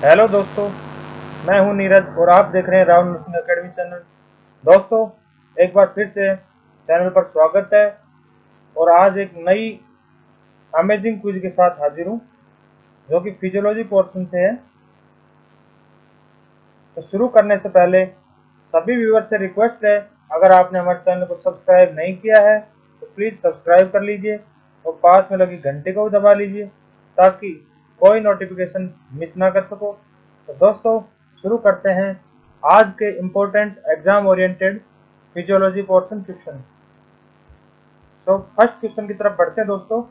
Hello दोस्तों, मैं हूं नीरज और आप देख रहे हैं राहुल नर्सिंग एकेडमी चैनल। दोस्तों, एक बार फिर से चैनल पर स्वागत है और आज एक नई अमेजिंग क्विज के साथ हाजिर हूं जो कि फिजियोलॉजी पोर्शन से है। तो शुरू करने से पहले सभी व्यूअर से रिक्वेस्ट है, अगर आपने हमारे चैनल को सब्सक्राइब नहीं किया है तो प्लीज़ सब्सक्राइब कर लीजिए और पास में लगी घंटे को भी दबा लीजिए ताकि कोई नोटिफिकेशन मिस ना कर सको। तो दोस्तों, शुरू करते हैं आज के important exam oriented physiology portion question. तो फर्स्ट क्वेश्चन की तरफ बढ़ते हैं दोस्तों।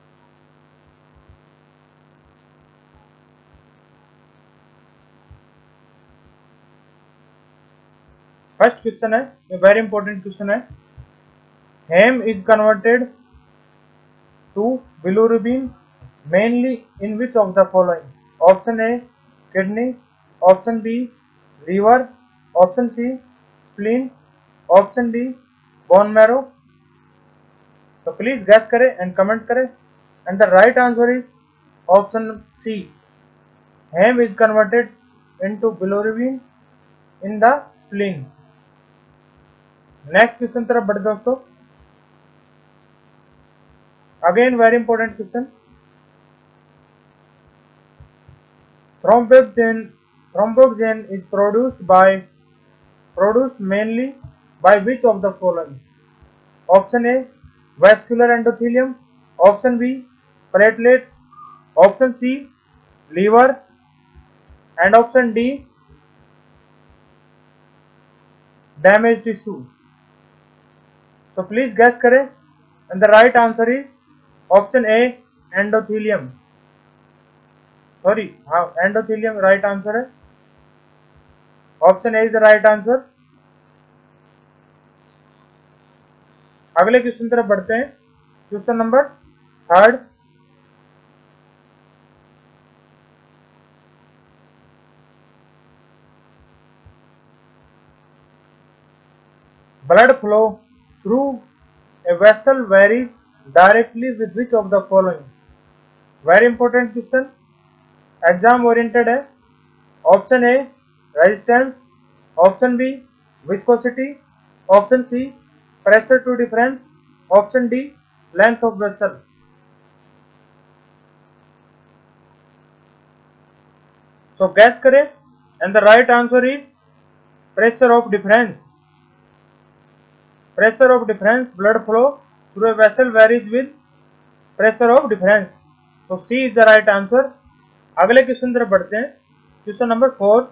फर्स्ट क्वेश्चन है, ये वेरी इंपॉर्टेंट क्वेश्चन है। Heme is converted to bilirubin mainly in which of the following? Option A kidney, option B liver, option C spleen, option D bone marrow. So please guess करें and comment करें, and the right answer is option C. Heme is converted into bilirubin in the spleen. Next question तरफ बढ़ते दोस्तों। Again very important question. Thromboxane is produced mainly by which of the following? Option A vascular endothelium, option B platelets, option C liver, and option D damaged tissue. So please guess करें, and the right answer is option A endothelium. Endothelium right answer है। Option A is the right answer. अगले question तरफ बढ़ते हैं। Question number third. Blood flow through a vessel varies directly with which of the following? Very important question, exam oriented है। Option A resistance, option B viscosity, option C pressure to difference, option D length of vessel. So guess करें, and the right answer is pressure of difference. Pressure of difference, blood flow through a vessel varies with pressure of difference. तो C is the right answer. अगले question तरफ बढ़ते हैं। Question number 4।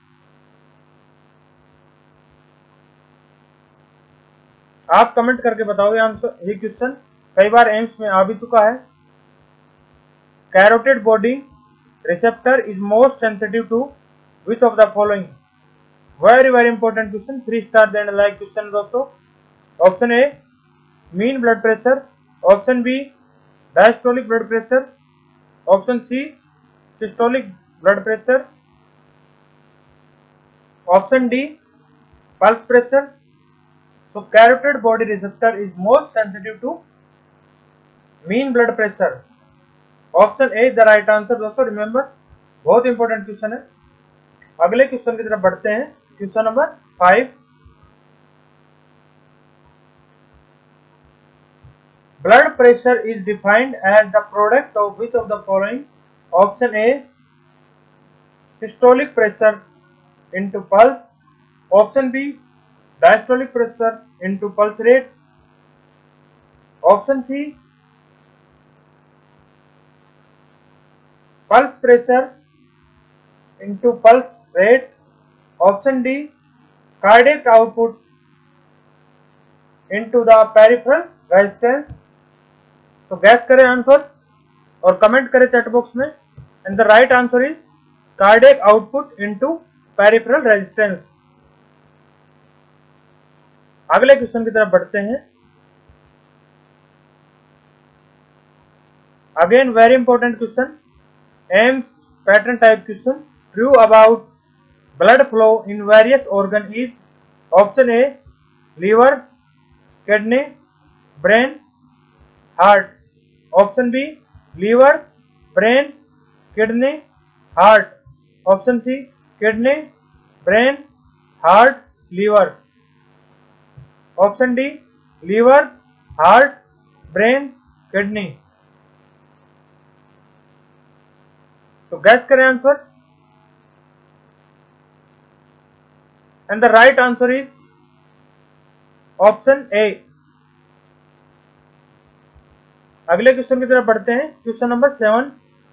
आप comment करके बताओ answer. ये question कई बार एम्स में आ भी चुका है। Carotid body receptor is most sensitive to which of the following? Very important question, 3 star and like question दोस्तों। Option A mean blood pressure, option B diastolic blood pressure, option C systolic blood pressure, option D pulse pressure. So carotid body receptor is most sensitive to mean blood pressure. Option A is the right answer दोस्तों। Remember, बहुत important question है। अगले question की तरफ बढ़ते हैं। Question number 5। Blood pressure is defined as the product of which of the following? Option A systolic pressure into pulse, option B diastolic pressure into pulse rate, option C pulse pressure into pulse rate, option D cardiac output into the peripheral resistance। तो gas करें answer और comment करें chat box में, and the right answer is cardiac output into peripheral resistance. अगले question की तरफ बढ़ते हैं। Again very important question, AIIMS pattern type question. True about blood flow in various organ is? Option A liver, kidney, brain, heart, option B liver, brain, kidney, heart, option C kidney, brain, heart, liver. Option D liver, heart, brain, kidney. तो gas करें answer. And the right answer is option A. अगले question की तरफ बढ़ते हैं। Question number 7।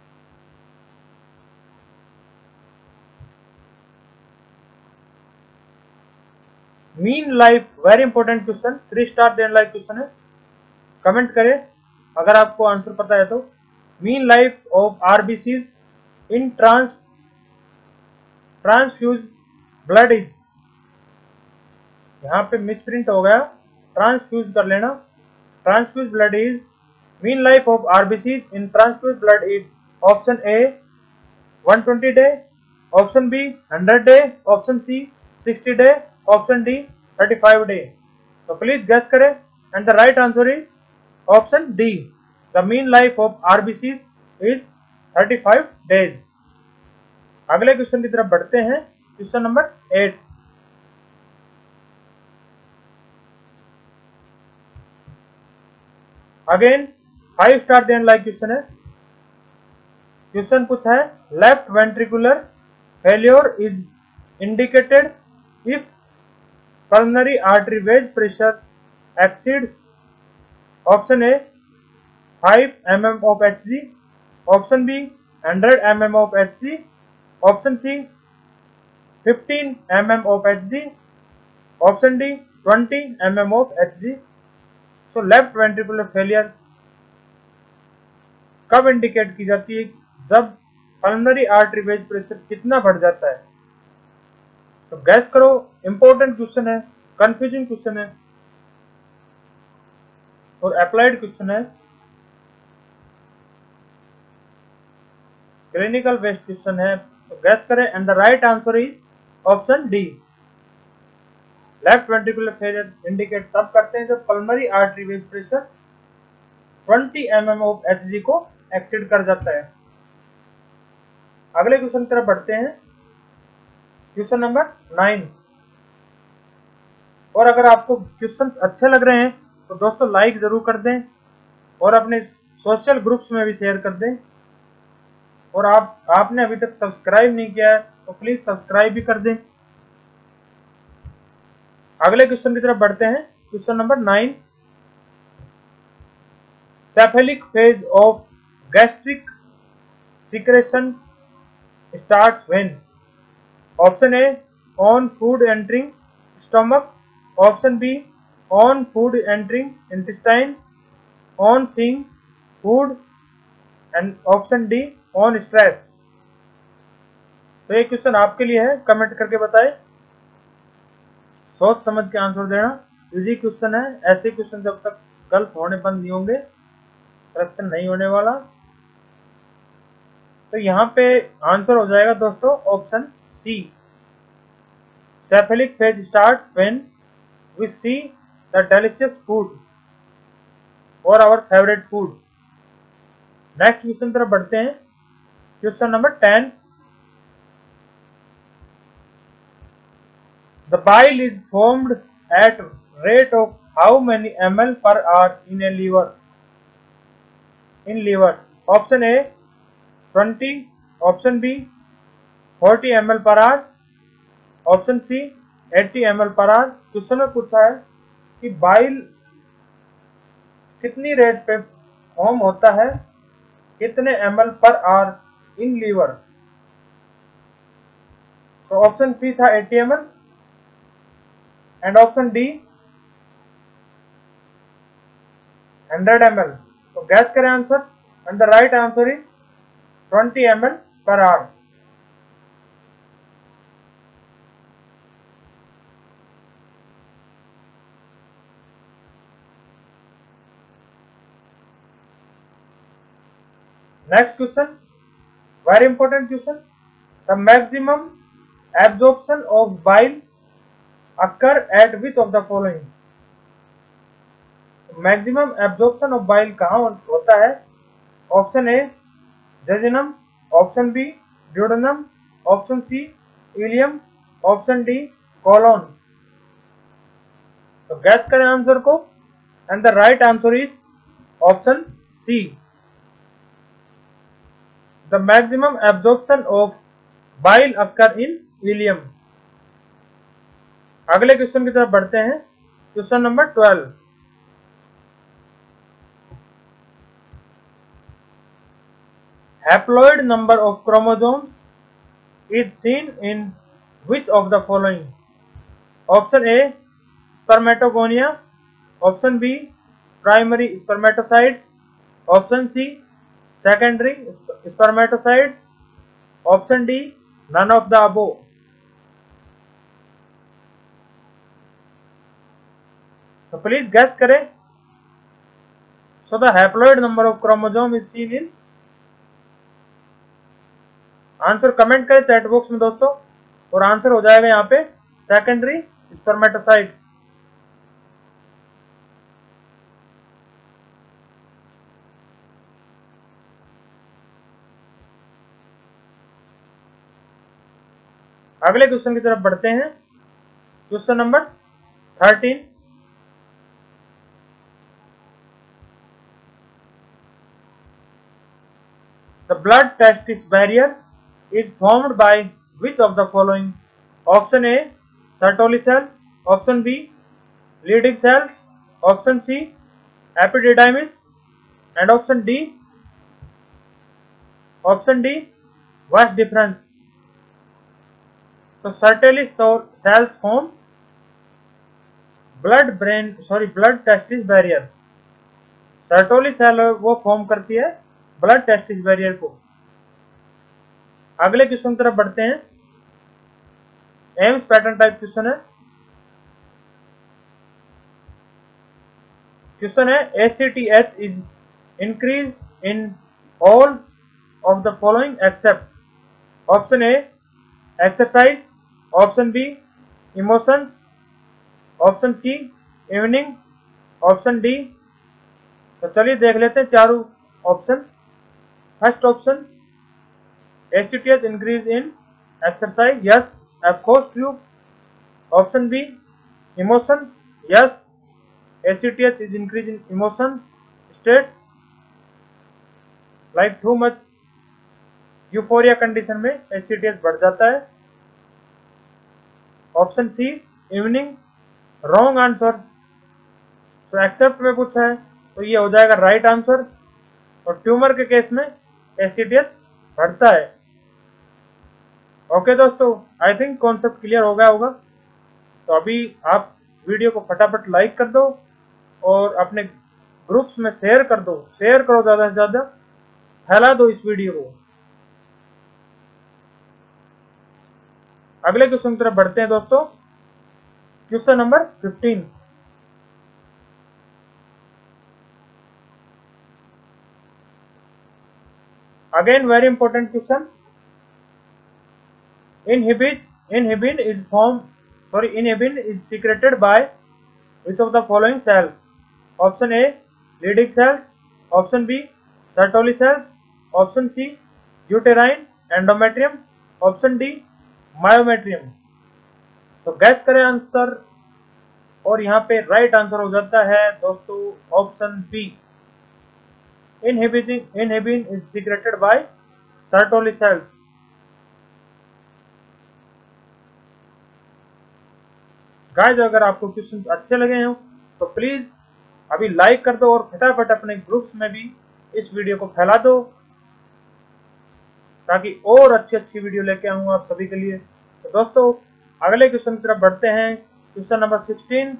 Mean life, very important question, 3 star देने like question है। Comment करें अगर आपको आंसर पता है तो। Mean life of RBCs in transfuse blood is, यहां पे मिसप्रिंट हो गया, ट्रांसफ्यूज कर लेना। Transfuse blood is, mean life of RBCs in transfuse blood is option A 120 day, option B 100 day, option C 60 day, option D 35 day. तो please guess करें and the right answer is option D, the mean life of RBCs is 35 days. अगले question की तरफ बढ़ते हैं। Question number 8। Again 5 star देने like question है। Question पूछा है, left ventricular failure is indicated if pulmonary artery wedge pressure exceeds option A 5 mm of Hg, option B 100 mm of Hg, option C 15 mm of Hg, option D 20 mm of Hg। so left ventricular failure कब indicate की जाती है? जब pulmonary artery wedge pressure कितना बढ़ जाता है। तो गैस करो, इंपॉर्टेंट क्वेश्चन है, कंफ्यूजिंग क्वेश्चन है और अप्लाइड क्वेश्चन है, क्लिनिकल बेस्ड क्वेश्चन है। तो गैस करें and the right answer is option D, left ventricular failure indicate तब करते हैं जब pulmonary artery wedge pressure 20 mm of Hg को एक्सीड कर जाता है। अगले क्वेश्चन की तरफ बढ़ते हैं। Question number 9। और अगर आपको क्वेश्चंस अच्छे लग रहे हैं तो दोस्तों लाइक जरूर कर दें और अपने सोशल ग्रुप्स में भी शेयर कर दें। और आपने अभी तक सब्सक्राइब नहीं किया है तो प्लीज सब्सक्राइब भी कर दें। अगले क्वेश्चन की तरफ बढ़ते हैं। Question number 9। Cephalic phase of gastric secretion starts when, option A on food entering stomach, option B on food entering intestine, on seeing food and option D on stress. तो ये क्वेश्चन आपके लिए है, comment करके बताएं, सोच समझ के आंसर देना। इजी क्वेश्चन है, ऐसे क्वेश्चन जब तक गलत होने बंद नहीं होंगे करप्शन नहीं होने वाला। तो यहाँ पे आंसर हो जाएगा दोस्तों option C, cephalic phase start when we see the delicious food और our favourite food. Next question तरफ बढ़ते हैं। Question number 10। The bile is formed at rate of how many ml per hour in a liver? Option A 20, option B 40 ml per hour, option C 80 ml per hour। Question में पूछा है कि bile कितनी rate पे form होता है, कितने ml per hour in liver. तो ऑप्शन सी था 80 ml and option D 100 ml। तो गैस करें answer and the right answer is 20 ml per hour। Next question, very important question, the maximum absorption of bile occur at which of the following. Maximum absorption of bile कहाँ होता है? Option A jejunum, option B duodenum, option C ileum, option D colon. तो gas करें answer को, and the right answer is option C. The maximum absorption of bile occur in ileum. अगले question की तरफ बढ़ते हैं, question number 12। Haploid number of chromosomes is seen in which of the following? Option A spermatogonia, option B primary spermatocytes, option C secondary spermatocytes, option D none of the above। तो please guess करें। So the haploid number of chromosome is seen in, answer comment करें chat box में दोस्तों, और answer हो जाएगा यहाँ पे सेकेंडरी स्पर्मेटोसाइट्स। अगले क्वेश्चन की तरफ बढ़ते हैं, question number 13। The blood testis barrier is formed by which of the following? Option A Sertoli cell, option B Leydig cells, option C epididymis, and option D vas deferens। तो Sertoli cells form blood testis barrier। Sertoli cell वो form करती है blood testis barrier को। अगले question की तरफ बढ़ते हैं, एम्स पैटर्न टाइप क्वेश्चन है। क्वेश्चन है ACTH is increase in all of the following except. Option A exercise, option B emotions, option C evening, option D. तो चलिए देख लेते हैं चारों option. First option ACTH increase in exercise, yes, of course true. Option B emotions, yes, ACTH is increase in emotion state, like too much euphoria condition में ACTH बढ़ जाता है। Option C evening, wrong answer. तो except में पूछा है तो ये हो जाएगा राइट आंसर, और ट्यूमर के केस में ACTH बढ़ता है। ओके दोस्तों, आई थिंक कॉन्सेप्ट क्लियर हो गया होगा। तो अभी आप वीडियो को फटाफट लाइक कर दो और अपने ग्रुप्स में शेयर कर दो, शेयर करो, ज़्यादा से ज़्यादा फैला दो इस वीडियो को। अगले क्वेश्चन की तरफ बढ़ते हैं दोस्तों, question number 15। Again very important question. Inhibin is secreted by which of the following cells? Option A Leydig cells, option B Sertoli cells, option C uterine endometrium, option D myometrium। तो gas करें answer, और यहाँ पे right answer हो जाता है दोस्तों option B. Inhibin is secreted by Sertoli cells। Guys अगर आपको क्वेश्चन अच्छे लगे हो तो प्लीज अभी लाइक कर दो और फटाफट अपने ग्रुप्स में भी इस वीडियो को फैला दो, ताकि और अच्छी वीडियो लेके आऊंगा आप सभी के लिए। तो दोस्तों अगले क्वेश्चन की तरफ बढ़ते हैं, question number 16।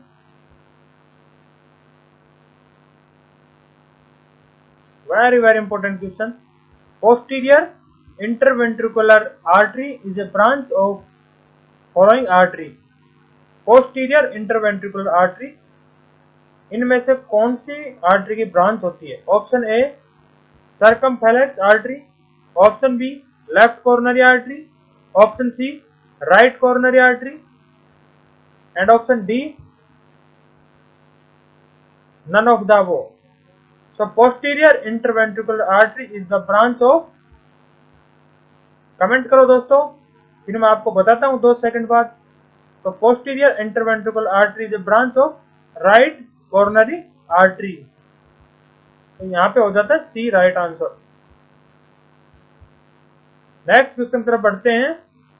Very important question. Posterior interventricular artery is a branch of following artery. Posterior interventricular artery इनमें से कौन सी आर्टरी की ब्रांच होती है? Option A circumflex artery, option B left coronary artery, option C right coronary artery, and option D none of the above. So posterior interventricular artery is the branch of, comment करो दोस्तों, फिर मैं आपको बताता हूँ 2 second बाद। तो posterior interventricular artery is a branch of right coronary artery. तो यहाँ पे हो जाता है C right answer. Next question तरफ बढ़ते हैं।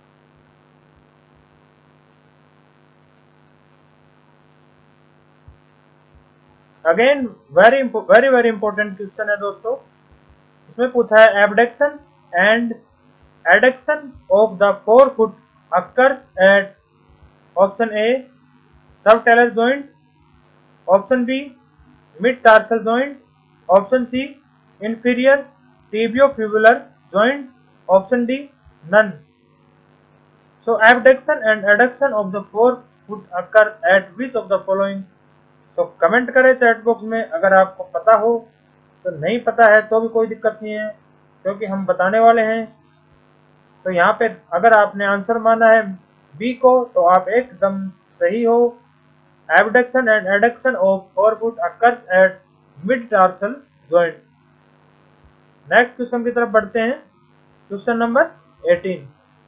अगेन वेरी इंपॉर्टेंट क्वेश्चन है दोस्तों। इसमें पूछा है abduction and adduction of the forefoot occurs at option A subtalar joint, option B mid tarsal joint, option C inferior tibiofibular joint, option D none. So abduction and adduction of the forefoot occur at which of the following? तो comment करें chat box में अगर आपको पता हो। तो नहीं पता है तो भी कोई दिक्कत नहीं है, क्योंकि हम बताने वाले हैं। तो यहाँ पे अगर आपने आंसर माना है बी को तो आप एकदम सही हो। Abduction and adduction of forefoot occurs at mid tarsal joint. Next question की तरफ बढ़ते हैं। Question number 18।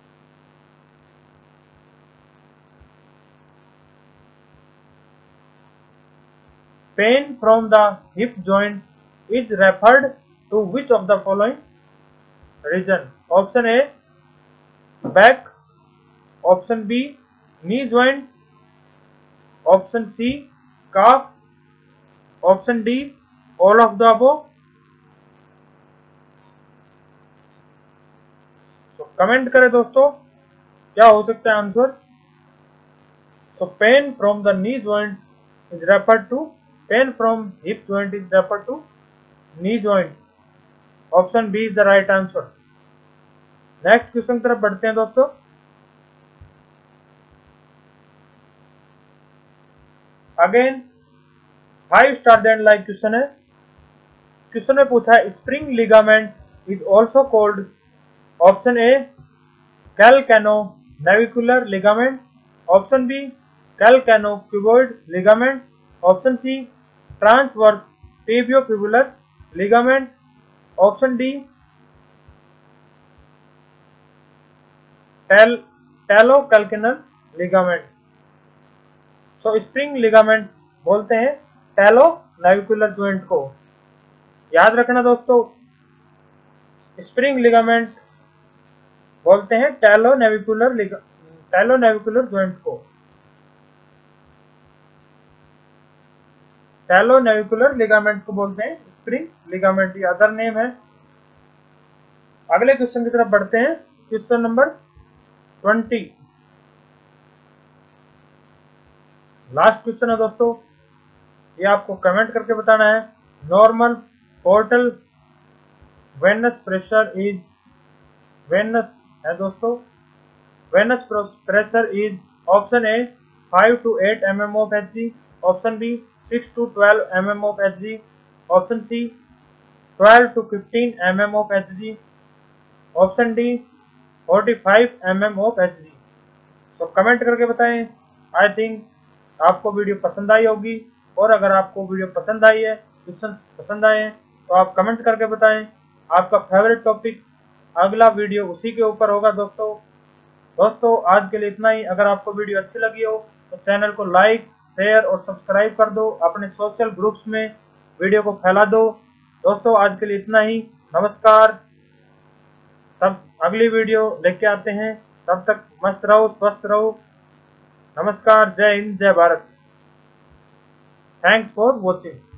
Pain from the hip joint is referred to which of the following region? Option A back, option B knee joint, option C calf, option D all of the above. तो comment करें दोस्तों क्या हो सकता है answer. So pain from the knee joint is referred to, pain from hip joint is referred to knee joint. Option B is the right answer. Next question तरफ बढ़ते हैं दोस्तों। Again 5 star then like question है। Question में पूछा है spring ligament is also called, option A calcaneo navicular ligament, option B calcaneo cuboid ligament, option C transverse tibiofibular ligament, option D talocalcaneal ligament. तो spring ligament बोलते हैं talo navicular joint को। याद रखना दोस्तों, स्प्रिंग लिगामेंट बोलते हैं talo navicular joint को। टैलो नेविकुलर लिगामेंट को बोलते हैं स्प्रिंग लिगामेंट, ये अदर नेम है। अगले क्वेश्चन की तरफ बढ़ते हैं। क्वेश्चन नंबर 20 लास्ट क्वेश्चन है दोस्तों। ये आपको कमेंट करके बताना है। Normal portal venous pressure is, venous है दोस्तों, venous pressure is option A 5 to 8 mm of Hg, option B 6 to 12 mm of Hg, option C 12 to 15 mm of Hg, option D 45 mm of Hg। तो comment करके बताएं। I think आपको video पसंद आई होगी, और अगर आपको वीडियो पसंद आई है, क्वेश्चन पसंद आए हैं, तो आप कमेंट करके बताएं आपका फेवरेट टॉपिक। अगला वीडियो उसी के ऊपर होगा दोस्तों आज के लिए इतना ही। अगर आपको वीडियो अच्छी लगी हो तो चैनल को लाइक, शेयर और सब्सक्राइब कर दो। अपने सोशल ग्रुप्स में वीडियो को फैला दो। दोस्तों आज के लिए इतना ही। नमस्कार। तब अगली वीडियो लेके आते हैं, तब तक मस्त रहो, स्वस्थ रहो। नमस्कार, जय हिंद, जय भारत। Thanks for watching.